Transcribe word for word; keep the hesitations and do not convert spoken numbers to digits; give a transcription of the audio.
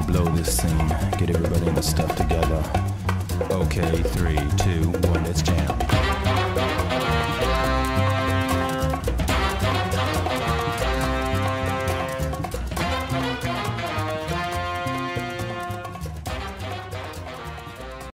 blow this scene. Get everybody in the stuff together. Okay, three, two, one, let's jam.